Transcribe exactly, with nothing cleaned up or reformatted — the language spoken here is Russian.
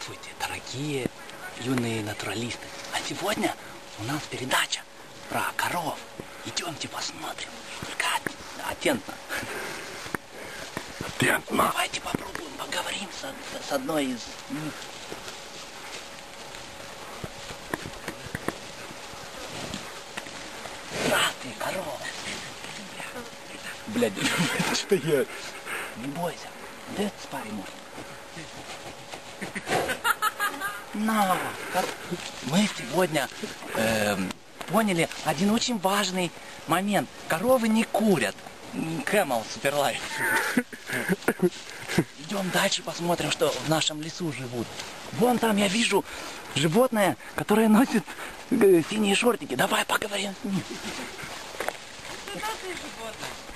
Здравствуйте, дорогие юные натуралисты. А сегодня у нас передача про коров. Идемте посмотрим. Только атентно. Атентно. Давайте попробуем, поговорим с, с одной из них. Здравствуй, корова. Блядь, Что я? не бойся. Да спай, может. На, как мы сегодня э, поняли один очень важный момент. Коровы не курят. Camel Superlife. Идем дальше, посмотрим, что в нашем лесу живут. Вон там я вижу животное, которое носит э, синие шортики. Давай поговорим с ним. Что ты животное?